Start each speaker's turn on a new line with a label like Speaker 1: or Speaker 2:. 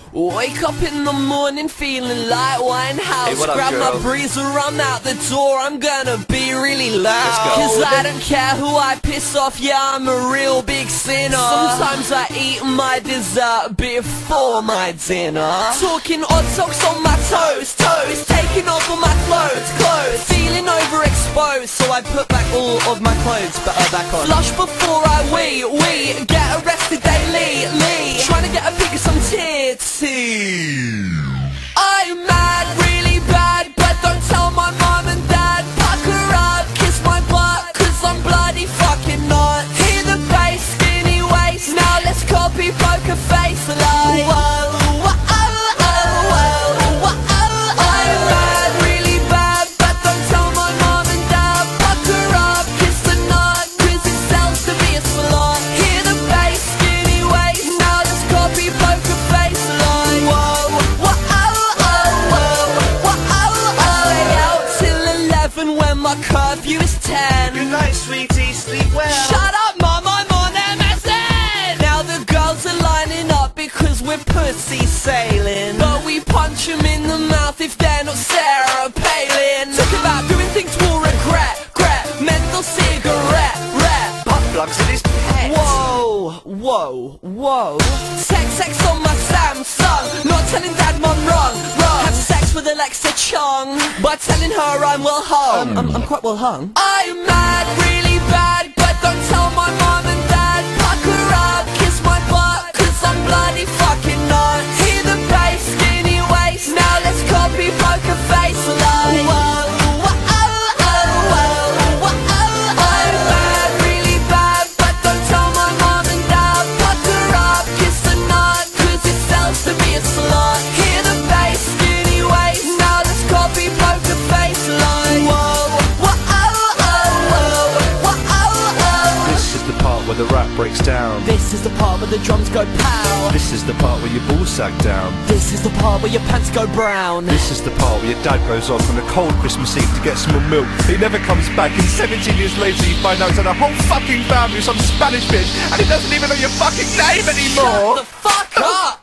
Speaker 1: Wake up in the morning feeling like Winehouse.
Speaker 2: Hey, what up,
Speaker 1: grab
Speaker 2: girl?
Speaker 1: my breezer, I'm out the door, I'm gonna be really loud.
Speaker 2: Let's go.
Speaker 1: Cause I don't care who I piss off, yeah, I'm a real big sinner. Sometimes I eat my dessert before my dinner. Talking odd socks on my toes, taking off all my clothes, feeling overexposed, so I put back all of my clothes back on. Flush before I wee, get arrested daily, trying to get a pic of some tits. I'm mad, really bad, but don't tell my mom and dad. Pucker up, kiss my butt, cause I'm bloody fucking not. Hear the bass, skinny waist, now let's copy poker face like whoa, whoa, oh, oh, whoa, whoa, oh, oh. I'm mad, really bad, but don't tell my mom and dad. Pucker up, kiss the nut, cause it sells to be a slut. Hear the bass, skinny waist, now let's copy poker face like whoa, whoa, oh, oh, whoa, whoa, oh, oh. Stay out till 11 when my curfew is 10.
Speaker 2: Good night, sweetie, sleep well.
Speaker 1: Shut up, mum, I'm on MSN. Now the girls are lining up because we're pussy sailing, but we punch them in the mouth if they're not Sarah Palin. Talk about doing things we'll regret, menthol cigarette,
Speaker 2: Butt plugs in his pet.
Speaker 1: whoa, whoa, whoa. Sex on my Samsung, not telling dad mum wrong. Have sex with Alexa Chung, by telling her I'm well hung. I'm quite well hung. I'm mad, really bad, but don't tell my mom and dad. Pucker up, kiss my butt, cause I'm bloody fucking not. Hear the bass, skinny waist, now let's copy poker face like whoa, whoa, oh, oh, whoa, whoa, oh, oh. I'm mad, really bad, but don't tell my mom and dad. Pucker up, kiss the nut, cause it sells to be a slut. Hear the bass, skinny waist, now let's copy poker face like whoa, whoa, oh, oh, whoa, whoa, oh, oh.
Speaker 3: This is the part where the rap breaks down.
Speaker 1: This is the part where the drums go pow.
Speaker 3: This is the part where your balls sag down.
Speaker 1: This is the part where your pants go brown.
Speaker 3: This is the part where your dad goes off on a cold Christmas Eve to get some more milk. He never comes back, and 17 years later you find out that the whole fucking family is some Spanish bitch, and he doesn't even know your fucking name anymore.
Speaker 1: Shut the fuck up!